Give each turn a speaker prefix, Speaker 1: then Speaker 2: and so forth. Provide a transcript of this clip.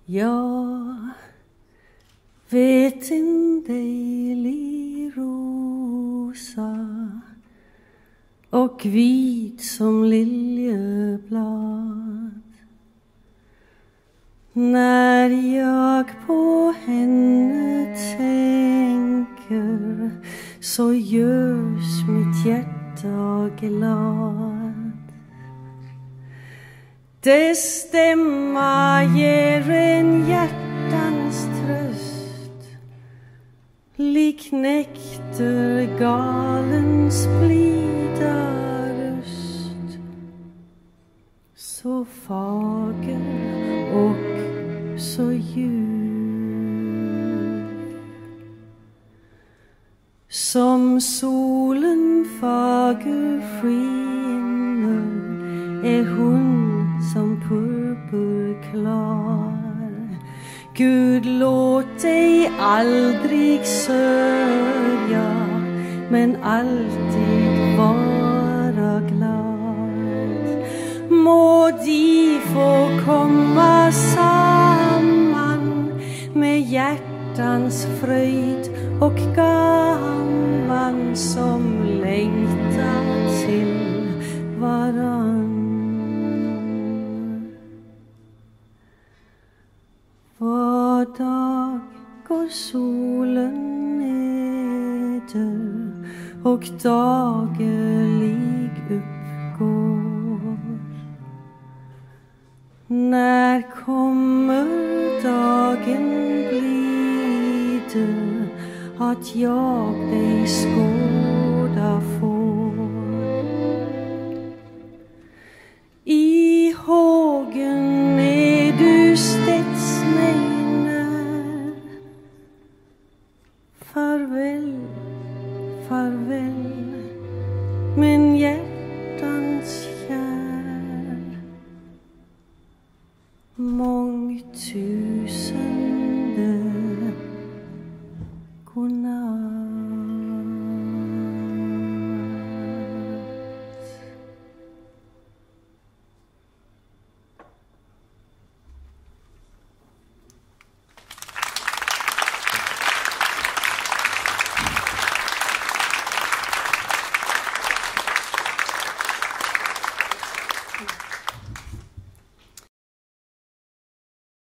Speaker 1: Jag vet en dejlig rosa och vit som liljeblad. När jag på henne tänker så görs mitt hjärta glad. Dess stämma ger en hjärtans tröst, lik nektar galens blida röst. Så fager och så ljuv, som solen fager skiner är hon som purpurklar. Gud, låt dig aldrig sörja, men alltid vara glad. Må de få komma samman med hjärtans fröjd och gamman som längtar till varann. Var dag går solen neder och dagerlig uppgår. När kommer dagen blir det att jag dig skåda får? I hågen är du stätts mig när. Farväl, farväl, min hjärta